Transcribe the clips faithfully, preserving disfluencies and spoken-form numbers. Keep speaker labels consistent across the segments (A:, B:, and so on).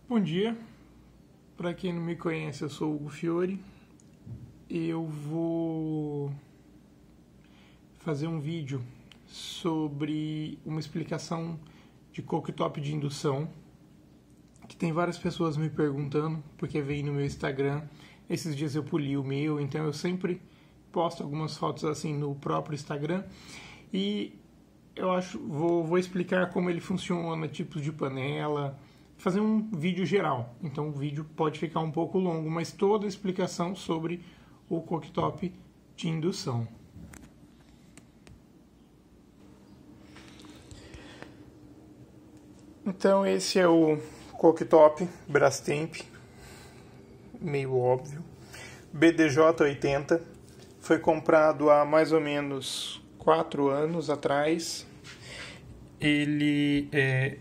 A: Bom dia, para quem não me conhece, eu sou o Hugo Fiore. Eu vou fazer um vídeo sobre uma explicação de cooktop de indução, que tem várias pessoas me perguntando, porque veio no meu Instagram. Esses dias eu poli o meu, então eu sempre posto algumas fotos assim no próprio Instagram, e eu acho vou, vou explicar como ele funciona, tipos de panela, fazer um vídeo geral. Então o vídeo pode ficar um pouco longo, mas toda a explicação sobre o cooktop de indução. Então esse é o cooktop Brastemp, meio óbvio, B D J oitenta, foi comprado há mais ou menos quatro anos atrás. Ele é...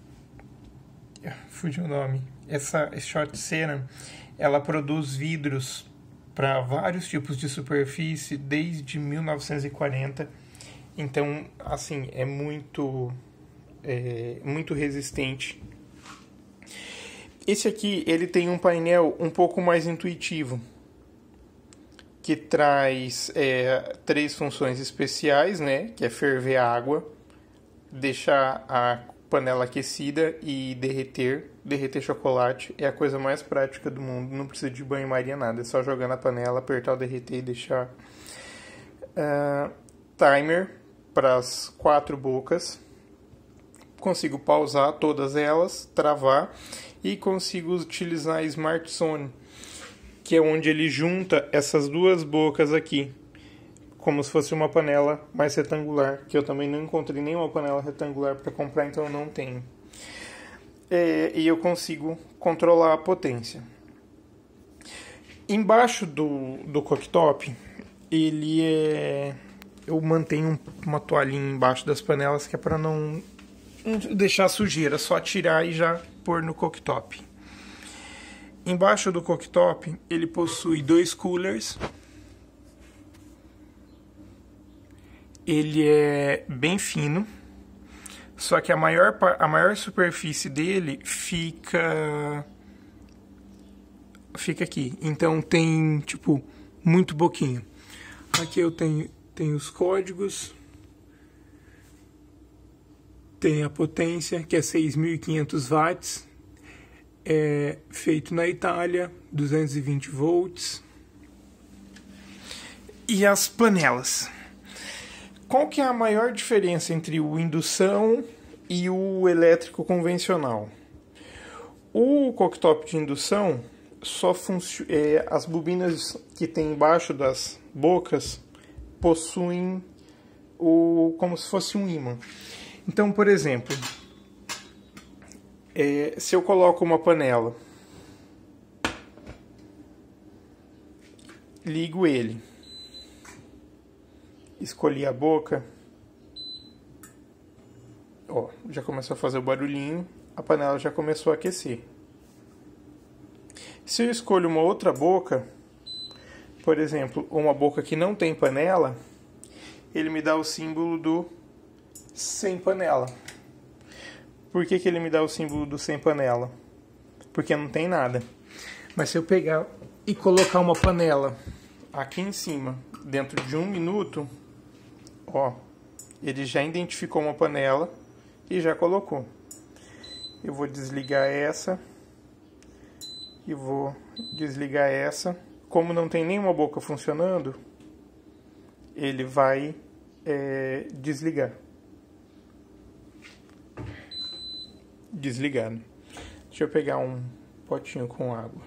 A: fugiu o nome. Essa Short Cera, ela produz vidros para vários tipos de superfície desde mil novecentos e quarenta. Então, assim, é muito, é, muito resistente. Esse aqui, ele tem um painel um pouco mais intuitivo, que traz é, três funções especiais, né? Que é ferver a água, deixar a panela aquecida e derreter. Derreter chocolate é a coisa mais prática do mundo. Não precisa de banho-maria, nada. É só jogar na panela, apertar o derreter e deixar. Uh, timer para as quatro bocas. Consigo pausar todas elas, travar, e consigo utilizar a Smart Zone, que é onde ele junta essas duas bocas aqui, como se fosse uma panela mais retangular, que eu também não encontrei nenhuma panela retangular para comprar, então eu não tenho. É, e eu consigo controlar a potência. Embaixo do, do cooktop, ele é... eu mantenho uma toalhinha embaixo das panelas, que é para não deixar sujeira, só tirar e já pôr no cooktop. Embaixo do cooktop, ele possui dois coolers. Ele é bem fino, só que a maior, a maior superfície dele fica, fica aqui. Então tem, tipo, muito pouquinho. Aqui eu tenho, tenho os códigos. Tem a potência, que é seis mil e quinhentos watts. É feito na Itália, duzentos e vinte volts. E as panelas. Qual que é a maior diferença entre o indução e o elétrico convencional? O cooktop de indução, só funciona, é, as bobinas que tem embaixo das bocas possuem o, como se fosse um ímã. Então, por exemplo, é, se eu coloco uma panela, ligo ele, escolhi a boca, ó, já começou a fazer o barulhinho, a panela já começou a aquecer. Se eu escolho uma outra boca, por exemplo, uma boca que não tem panela, ele me dá o símbolo do sem panela. Por que que ele me dá o símbolo do sem panela? Porque não tem nada. Mas se eu pegar e colocar uma panela aqui em cima, dentro de um minuto, ó, ele já identificou uma panela e já colocou. Eu vou desligar essa e vou desligar essa. Como não tem nenhuma boca funcionando, ele vai é, desligar. Desligado. Deixa eu pegar um potinho com água.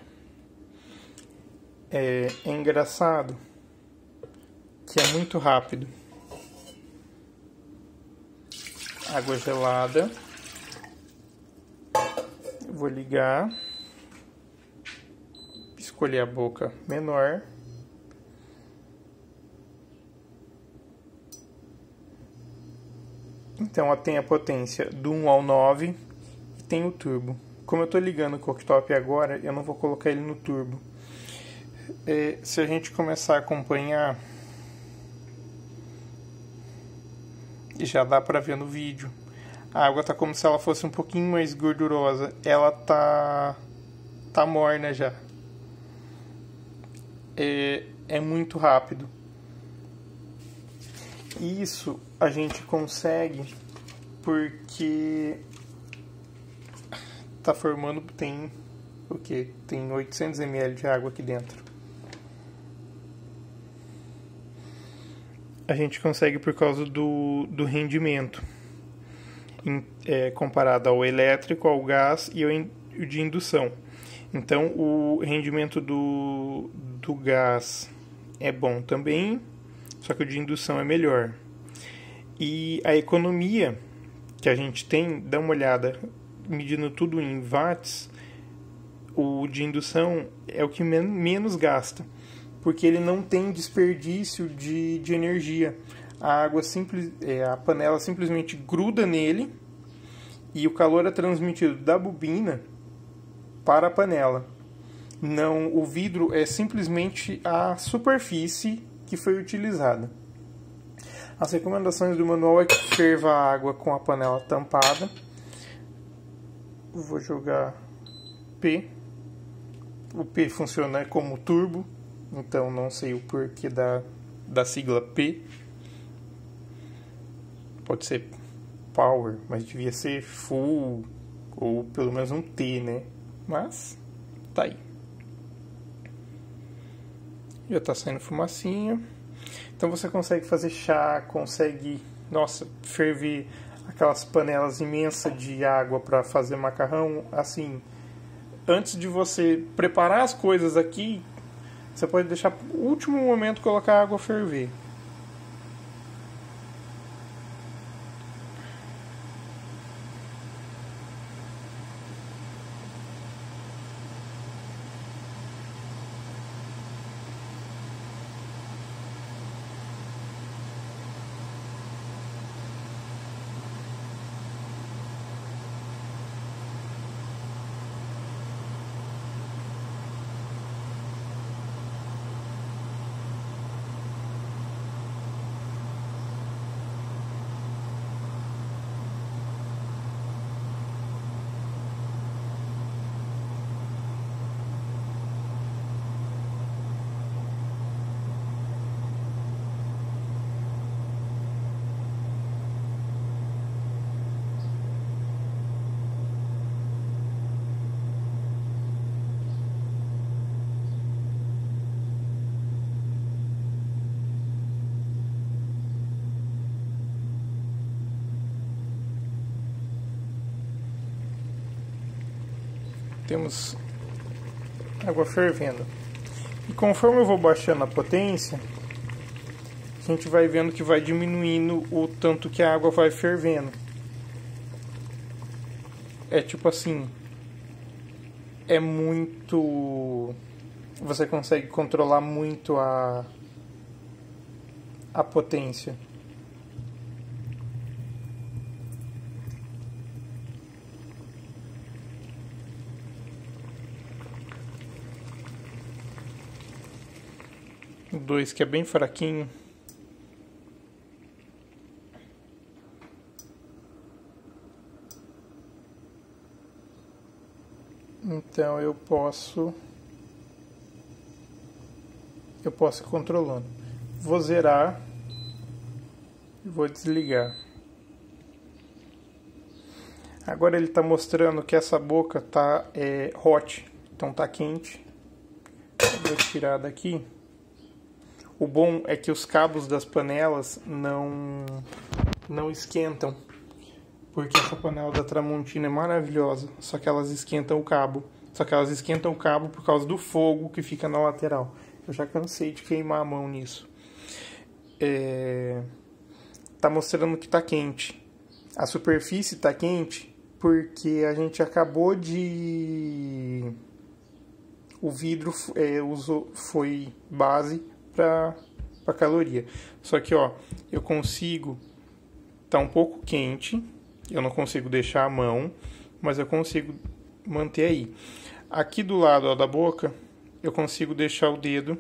A: É, é engraçado que é muito rápido. Água gelada. Eu vou ligar. Escolher a boca menor. Então, ela tem a potência do um ao nove. Tem o turbo. Como eu estou ligando o cooktop agora, eu não vou colocar ele no turbo. É, se a gente começar a acompanhar, já dá para ver no vídeo, A água tá como se ela fosse um pouquinho mais gordurosa. Ela tá tá morna já. É, é muito rápido. Isso a gente consegue porque tá formando, tem o que? Tem oitocentos mililitros de água aqui dentro. A gente consegue por causa do, do rendimento, em, é, comparado ao elétrico, ao gás e ao in, de indução. Então, o rendimento do, do gás é bom também, só que o de indução é melhor. E a economia que a gente tem, dá uma olhada, medindo tudo em watts, o de indução é o que men- menos gasta, porque ele não tem desperdício de, de energia. A água simples, é, a panela simplesmente gruda nele e o calor é transmitido da bobina para a panela. Não, o vidro é simplesmente a superfície que foi utilizada. As recomendações do manual é que ferva a água com a panela tampada. Vou jogar P. O P funciona como turbo, então não sei o porquê da, da sigla P. Pode ser power, mas devia ser full, ou pelo menos um T, né? Mas, tá aí. Já tá saindo fumacinha. Então você consegue fazer chá, consegue, nossa, ferver aquelas panelas imensas de água para fazer macarrão. Assim, antes de você preparar as coisas aqui, você pode deixar para o último momento colocar a água a ferver. Temos água fervendo. E conforme eu vou baixando a potência, a gente vai vendo que vai diminuindo o tanto que a água vai fervendo. É tipo assim, é muito... Você consegue controlar muito a, a potência. O dois que é bem fraquinho. Então eu posso eu posso ir controlando. Vou zerar e vou desligar. Agora ele está mostrando que essa boca está é, hot, então está quente. Vou tirar daqui. O bom é que os cabos das panelas não, não esquentam, porque essa panela da Tramontina é maravilhosa, só que elas esquentam o cabo. Só que elas esquentam o cabo por causa do fogo que fica na lateral. Eu já cansei de queimar a mão nisso. É... Tá mostrando que tá quente. A superfície tá quente porque a gente acabou de... O vidro é, usou, foi base para a caloria. Só que, ó, eu consigo... Tá um pouco quente. Eu não consigo deixar a mão, mas eu consigo manter aí. Aqui do lado, ó, da boca, eu consigo deixar o dedo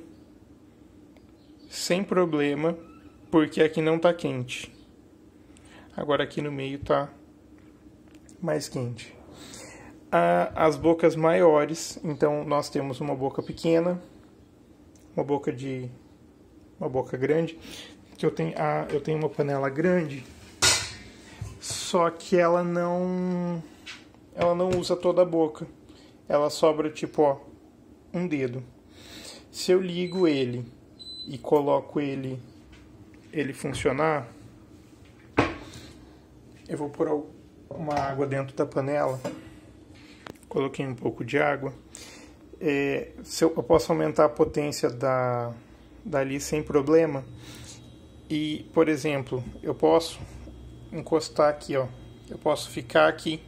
A: sem problema, porque aqui não tá quente. Agora aqui no meio tá mais quente. As bocas maiores, então nós temos uma boca pequena, uma boca de uma boca grande, que eu tenho, a, eu tenho uma panela grande, só que ela não ela não usa toda a boca. Ela sobra tipo, ó, um dedo. Se eu ligo ele e coloco ele ele funcionar, eu vou pôr uma água dentro da panela. Coloquei um pouco de água. É, se eu, eu posso aumentar a potência da, dali sem problema. E, por exemplo, eu posso encostar aqui, ó. Eu posso ficar aqui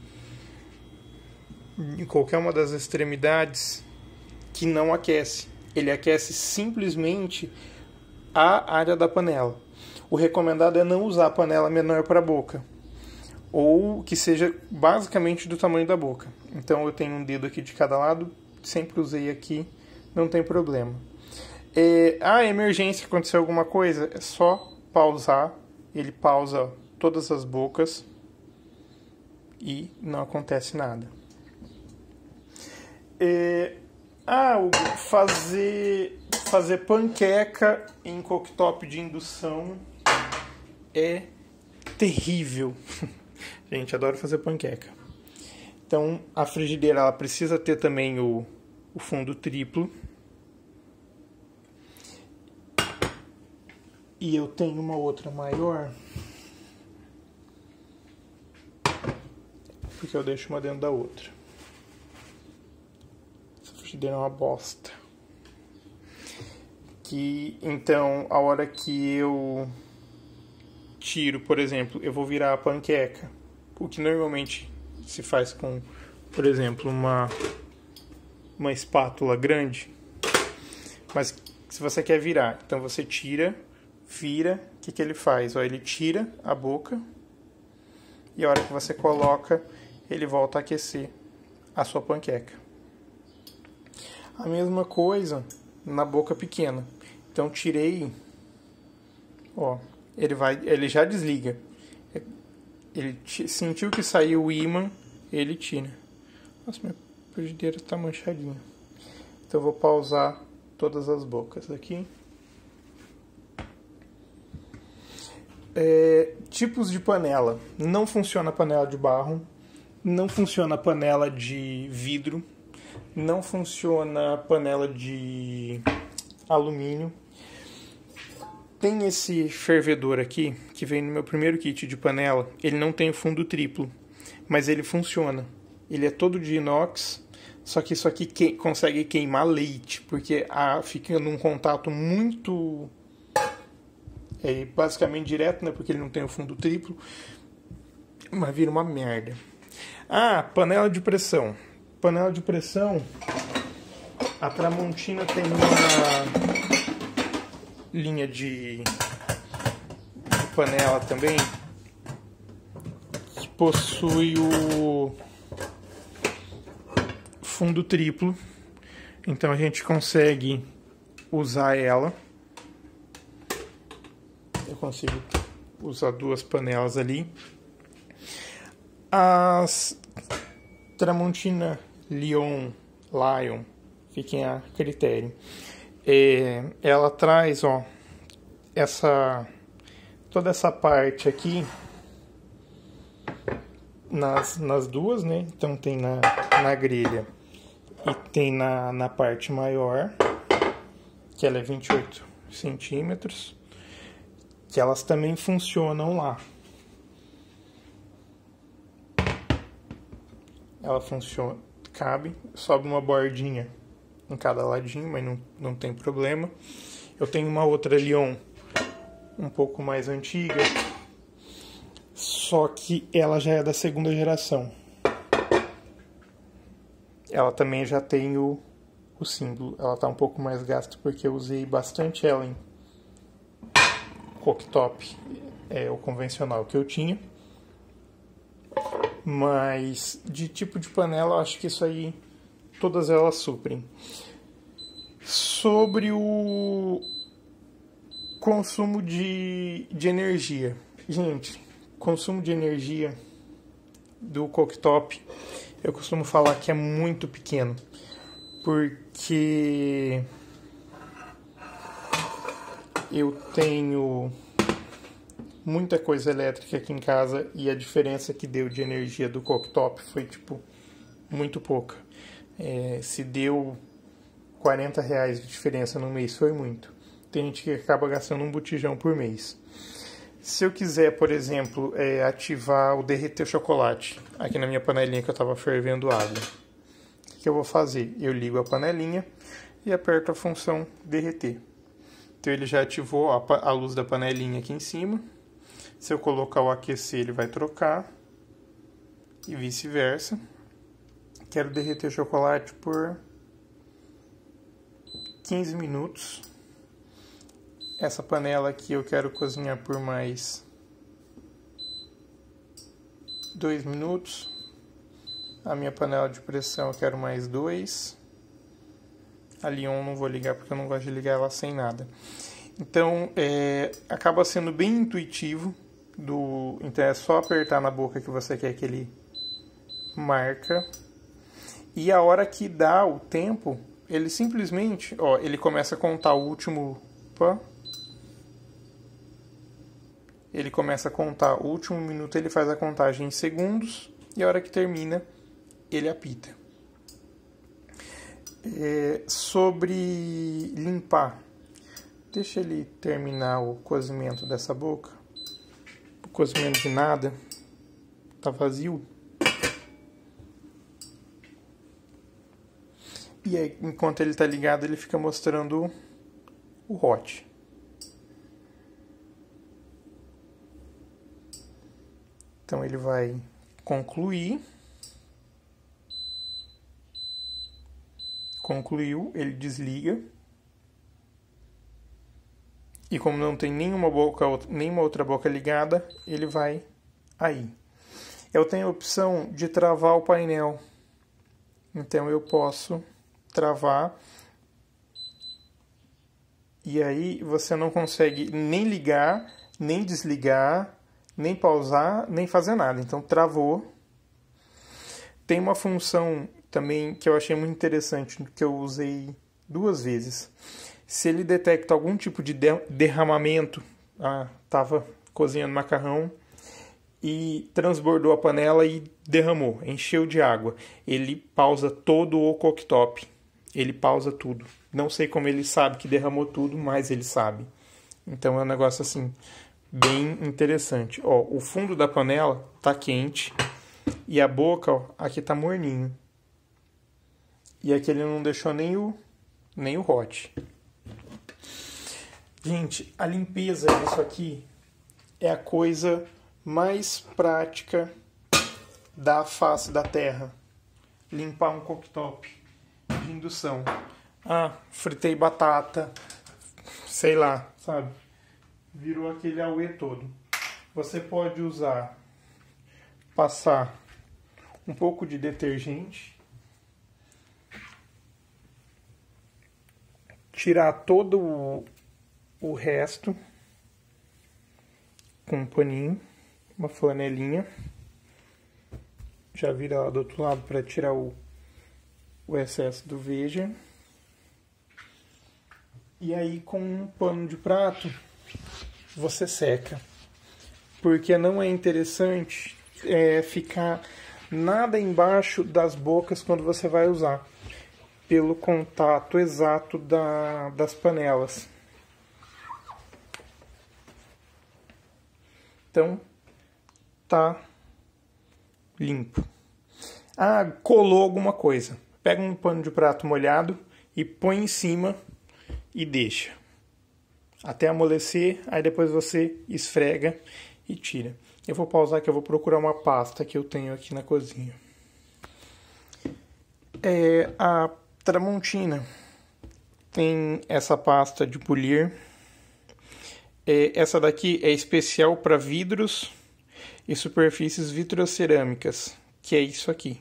A: em qualquer uma das extremidades que não aquece. Ele aquece simplesmente a área da panela. O recomendado é não usar a panela menor para a boca, ou que seja basicamente do tamanho da boca. Então eu tenho um dedo aqui de cada lado, sempre usei aqui, não tem problema. É, ah, emergência, aconteceu alguma coisa, é só pausar, ele pausa todas as bocas e não acontece nada. É, ah, fazer, fazer panqueca em cooktop de indução é terrível. Gente, adoro fazer panqueca. Então, a frigideira ela precisa ter também o, o fundo triplo. E eu tenho uma outra maior, porque eu deixo uma dentro da outra. Essa frigideira é uma bosta. Que, então, a hora que eu tiro, por exemplo, eu vou virar a panqueca, o que normalmente se faz com, por exemplo, uma, uma espátula grande. Mas se você quer virar, então você tira, vira, o que, que ele faz? Ó, ele tira a boca e a hora que você coloca, ele volta a aquecer a sua panqueca. A mesma coisa na boca pequena. Então tirei, ó, ele vai, ele já desliga. Ele sentiu que saiu o ímã, ele tira. Nossa, minha frigideira está manchadinha. Então eu vou pausar todas as bocas aqui. É, tipos de panela. Não funciona a panela de barro, não funciona a panela de vidro, não funciona a panela de alumínio. Tem esse fervedor aqui, que vem no meu primeiro kit de panela. Ele não tem o fundo triplo, mas ele funciona. Ele é todo de inox, só que isso aqui que, consegue queimar leite, porque a, fica num contato muito... É basicamente direto, né? Porque ele não tem o fundo triplo. Mas vira uma merda. Ah, panela de pressão. Panela de pressão. A Tramontina tem uma linha de, de panela também, que possui o fundo triplo. Então a gente consegue usar ela. Eu consigo usar duas panelas ali. As Tramontina Lion, Lion, fiquem a critério. É, ela traz, ó, essa, toda essa parte aqui nas, nas duas, né? Então tem na, na grelha e tem na, na parte maior, que ela é vinte e oito centímetros. Que elas também funcionam lá. Ela funciona, cabe, sobe uma bordinha em cada ladinho, mas não, não tem problema. Eu tenho uma outra Lion um pouco mais antiga, só que ela já é da segunda geração. Ela também já tem o, o símbolo. Ela tá um pouco mais gasta porque eu usei bastante ela em cooktop, é o convencional que eu tinha. Mas de tipo de panela, eu acho que isso aí todas elas suprem. Sobre o consumo de, de energia. Gente, consumo de energia do cooktop, eu costumo falar que é muito pequeno, porque eu tenho muita coisa elétrica aqui em casa e a diferença que deu de energia do cooktop foi, tipo, muito pouca. É, se deu quarenta reais de diferença no mês, foi muito. Tem gente que acaba gastando um botijão por mês. Se eu quiser, por exemplo, é, ativar o derreter chocolate aqui na minha panelinha que eu estava fervendo água, o que eu vou fazer? Eu ligo a panelinha e aperto a função derreter. Então ele já ativou a, a luz da panelinha aqui em cima. Se eu colocar o aquecer, ele vai trocar e vice-versa. Quero derreter chocolate por quinze minutos. Essa panela aqui eu quero cozinhar por mais dois minutos. A minha panela de pressão eu quero mais dois. A Lion não vou ligar porque eu não gosto de ligar ela sem nada. Então, é, acaba sendo bem intuitivo. Do, então é só apertar na boca que você quer que ele marca. E a hora que dá o tempo, ele simplesmente, ó, ele começa a contar o último... Opa, ele começa a contar o último minuto, ele faz a contagem em segundos, e a hora que termina, ele apita. É, sobre limpar, deixa ele terminar o cozimento dessa boca. O cozimento de nada, tá vazio. E aí, enquanto ele tá ligado, ele fica mostrando o hot. Então ele vai concluir. Concluiu, ele desliga. E como não tem nenhuma boca, nenhuma outra boca ligada, ele vai aí. Eu tenho a opção de travar o painel. Então eu posso travar. E aí você não consegue nem ligar, nem desligar, nem pausar, nem fazer nada. Então travou. Tem uma função também que eu achei muito interessante, que eu usei duas vezes. Se ele detecta algum tipo de derramamento, ah, tava cozinhando macarrão e transbordou a panela e derramou, encheu de água. Ele pausa todo o cooktop. Ele pausa tudo. Não sei como ele sabe que derramou tudo, mas ele sabe. Então é um negócio assim bem interessante. Ó, o fundo da panela tá quente e a boca, ó, aqui tá morninho. E aqui ele não deixou nem o nem o hot. Gente, a limpeza disso aqui é a coisa mais prática da face da Terra. Limpar um cooktop de indução. Ah, fritei batata, sei lá, sabe? Virou aquele auê todo. Você pode usar, passar um pouco de detergente, tirar todo o, o resto com um paninho, uma flanelinha, já vira lá do outro lado para tirar o, o excesso do Veja. E aí com um pano de prato você seca, porque não é interessante é, ficar nada embaixo das bocas quando você vai usar, pelo contato exato da, das panelas. Então tá limpo. Ah, colou alguma coisa. Pega um pano de prato molhado e põe em cima e deixa até amolecer, aí depois você esfrega e tira. Eu vou pausar que eu vou procurar uma pasta que eu tenho aqui na cozinha. É, a Tramontina tem essa pasta de polir. É, essa daqui é especial para vidros e superfícies vitrocerâmicas, que é isso aqui.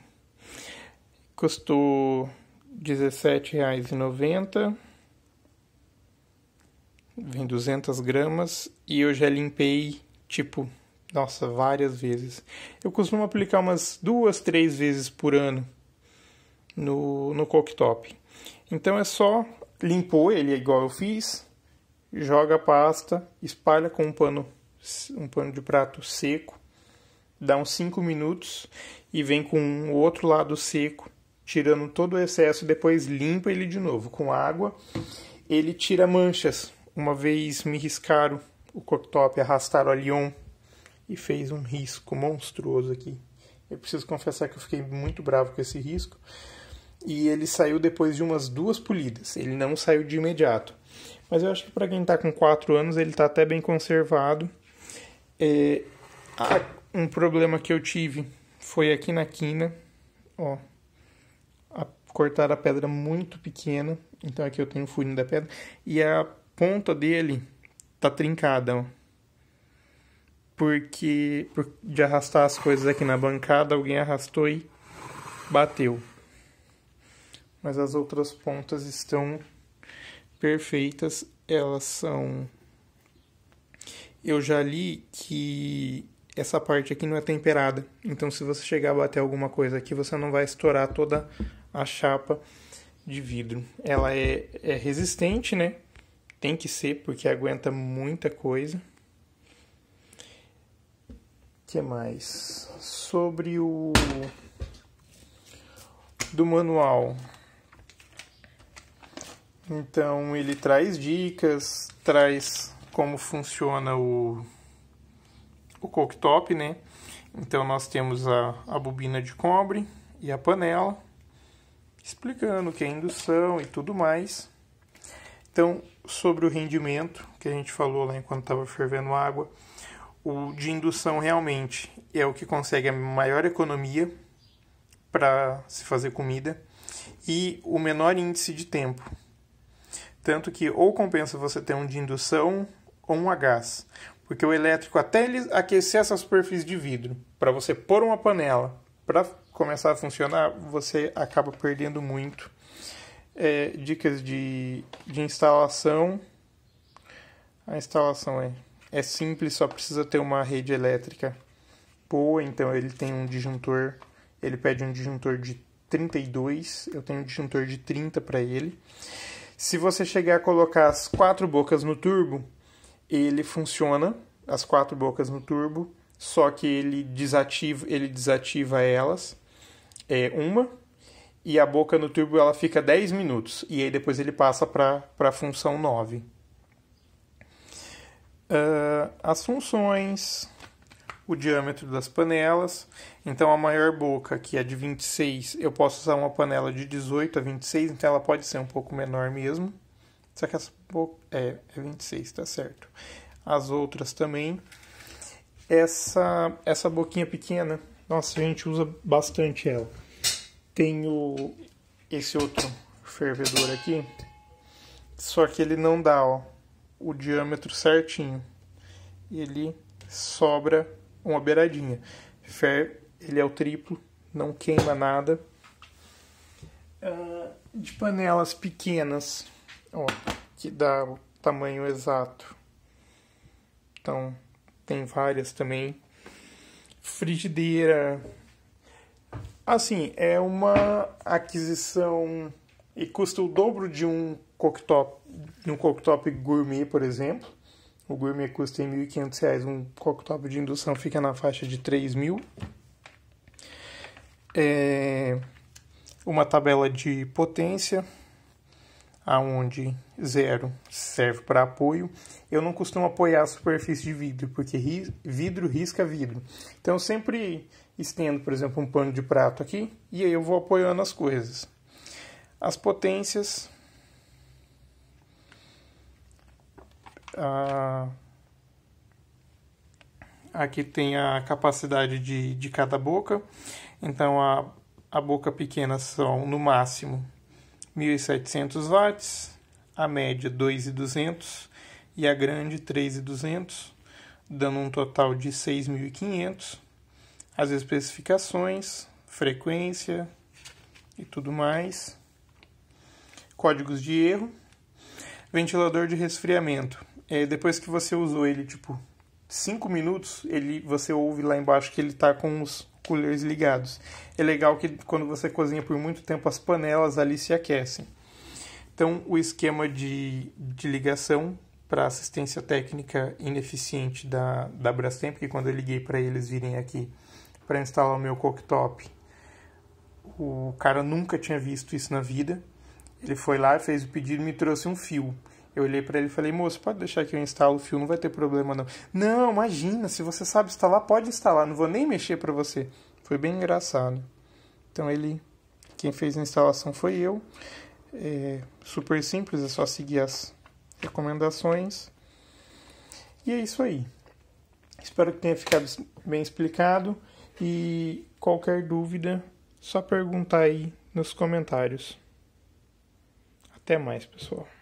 A: Custou dezessete reais e noventa centavos. Vem duzentas gramas e eu já limpei, tipo, Nossa, várias vezes. Eu costumo aplicar umas duas, três vezes por ano no, no cooktop. Então é só limpou ele igual eu fiz, joga a pasta, espalha com um pano, um pano de prato seco, dá uns cinco minutos e vem com o outro lado seco, tirando todo o excesso, depois limpa ele de novo com água. Ele tira manchas. Uma vez me riscaram o cooktop, arrastaram a Lyon e fez um risco monstruoso aqui. Eu preciso confessar que eu fiquei muito bravo com esse risco. E ele saiu depois de umas duas polidas. Ele não saiu de imediato. Mas eu acho que para quem está com quatro anos, ele está até bem conservado. É, um problema que eu tive foi aqui na quina. Ó, a, cortar a pedra muito pequena. Então aqui eu tenho o furinho da pedra. E a ponta dele tá trincada, ó. Porque por, de arrastar as coisas aqui na bancada, alguém arrastou e bateu. Mas as outras pontas estão perfeitas. Elas são... Eu já li que essa parte aqui não é temperada. Então se você chegar a bater alguma coisa aqui, você não vai estourar toda a chapa de vidro. Ela é, é resistente, né? Tem que ser, porque aguenta muita coisa. O que mais? Sobre o... do manual. Então, ele traz dicas, traz como funciona o, o cooktop, né? Então, nós temos a, a bobina de cobre e a panela, explicando o que é indução e tudo mais. Então, sobre o rendimento, que a gente falou lá enquanto estava fervendo água, o de indução realmente é o que consegue a maior economia para se fazer comida e o menor índice de tempo. Tanto que ou compensa você ter um de indução ou um a gás. Porque o elétrico, até ele aquecer essa superfície de vidro, para você pôr uma panela, para começar a funcionar, você acaba perdendo muito. É, dicas de, de instalação. A instalação é, é simples, só precisa ter uma rede elétrica boa. Então ele tem um disjuntor, ele pede um disjuntor de trinta e dois, eu tenho um disjuntor de trinta para ele. Se você chegar a colocar as quatro bocas no turbo, ele funciona, as quatro bocas no turbo, só que ele desativa, ele desativa elas, é uma, e a boca no turbo ela fica dez minutos, e aí depois ele passa para a função nove. Uh, as funções, o diâmetro das panelas. Então a maior boca, que é de vinte e seis, eu posso usar uma panela de dezoito a vinte e seis, então ela pode ser um pouco menor mesmo. Só que essa boca é, é vinte e seis, tá certo. As outras também. Essa, essa boquinha pequena, nossa, a gente usa bastante ela. Tem o, esse outro fervedor aqui, só que ele não dá, ó, o diâmetro certinho. Ele sobra uma beiradinha. Fer, ele é o triplo, não queima nada. Uh, de panelas pequenas, ó, que dá o tamanho exato. Então, tem várias também. Frigideira. Assim, é uma aquisição e custa o dobro de um cooktop, de um cooktop gourmet, por exemplo. O gourmet custa em mil e quinhentos reais, um cooktop de indução fica na faixa de três mil. É uma tabela de potência, aonde zero serve para apoio. Eu não costumo apoiar a superfície de vidro, porque vidro risca vidro. Então eu sempre estendo, por exemplo, um pano de prato aqui, e aí eu vou apoiando as coisas. As potências... Ah, aqui tem a capacidade de, de cada boca. Então a, a boca pequena são no máximo mil e setecentos watts, a média dois mil e duzentos e a grande três mil e duzentos, dando um total de seis mil e quinhentos. As especificações, frequência e tudo mais. Códigos de erro. Ventilador de resfriamento. É, depois que você usou ele, tipo, cinco minutos, ele, você ouve lá embaixo que ele está com os coolers ligados. É legal que quando você cozinha por muito tempo, as panelas ali se aquecem. Então, o esquema de, de ligação para assistência técnica ineficiente da, da Brastemp, que quando eu liguei para eles virem aqui para instalar o meu cooktop, o cara nunca tinha visto isso na vida. Ele foi lá, fez o pedido e me trouxe um fio. Eu olhei para ele e falei, moço, pode deixar que eu instalo o fio, não vai ter problema não. Não, imagina, se você sabe instalar, pode instalar, não vou nem mexer para você. Foi bem engraçado. Então ele, quem fez a instalação foi eu. É super simples, é só seguir as recomendações. E é isso aí. Espero que tenha ficado bem explicado. E qualquer dúvida, só perguntar aí nos comentários. Até mais, pessoal.